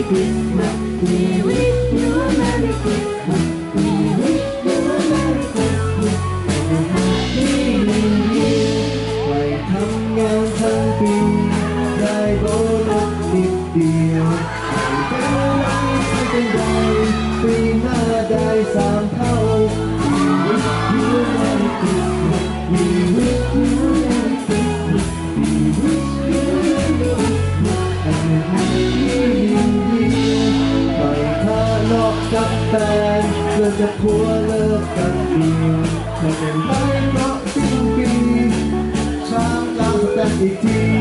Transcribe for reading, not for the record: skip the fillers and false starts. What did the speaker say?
Christmas We wish you a Merry Christmas We wish you a Merry Christmas and a Happy New Year ไปทำงานทั้งปีได้โบนัสนิดเดียวไม่เป็นไรไม่เป็นไรปีหน้าได้3 เท่า We wish you a Merry Christmas We wish you a Merry Christmas We wish you a Merry Christmas and a Happy New Year ไปทะเลาะกับแฟนเลิกกับผัวเลิกกันเดียวไม่เป็นไรเพราะสิ้นปีช้างล้างสแตนอีกที